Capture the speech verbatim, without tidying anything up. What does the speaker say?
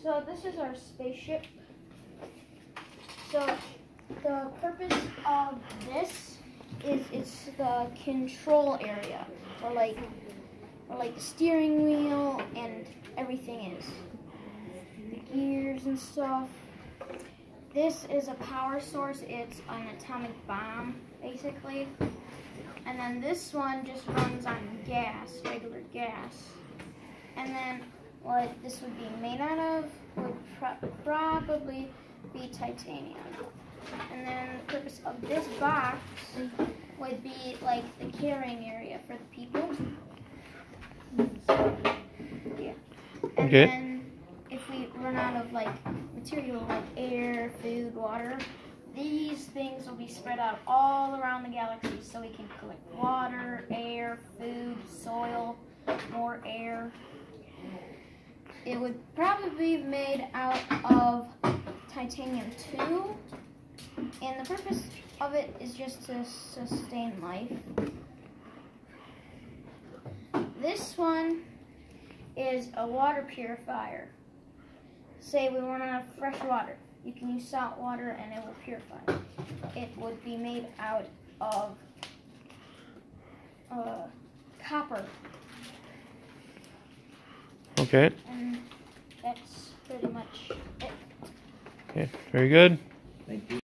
So this is our spaceship. So the purpose of this is it's the control area, or like, or like the steering wheel and everything is. The gears and stuff. This is a power source. It's an atomic bomb, basically. And then this one just runs on gas, regular gas. And then what this would be made out of would pro probably be titanium. And then the purpose of this box would be like the carrying area for the people. So, yeah. And okay. then if we run out of like material like air, food, water, these things will be spread out all around the galaxy so we can collect water, air, food, soil, more air. It would probably be made out of titanium too, and the purpose of it is just to sustain life. This one is a water purifier. Say we run out of fresh water. You can use salt water and it will purify it. It would be made out of uh, copper. Okay. And that's pretty much it. Okay, very good. Thank you.